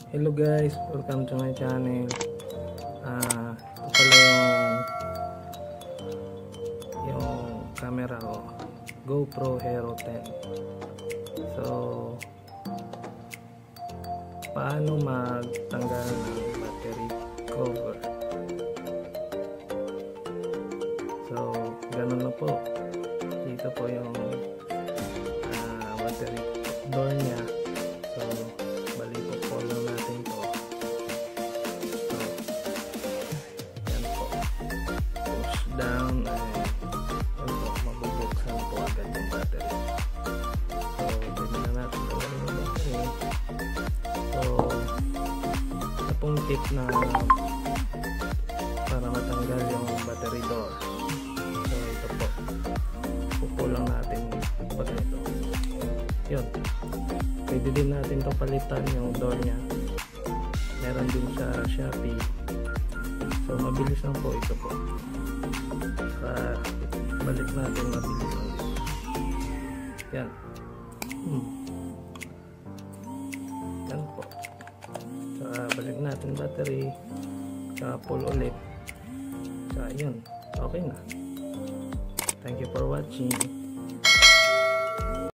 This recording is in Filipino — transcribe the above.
Hello guys, welcome to my channel. Ito pala yung camera ko, GoPro Hero 10. So, paano magtanggal ng battery cover? So, ganun na po. Dito po yung battery door niya. So, bali po follow natin to. So, yan po. Push down ay yan po, mabubuksan po agad yung battery. So, pwede na natin tanggalin yung battery. So, ito pong tip na para matanggal yung battery door. So, ito po. Pupulang natin pag ito. Yun. Pwede din natin ito palitan yung door nya. Meron din sa Shopee. So mabilis lang po ito po. Balik natin mabilis lang dito. Yan. Yan po. So balik natin battery. Pull ulit. So yun. Okay na. Thank you for watching.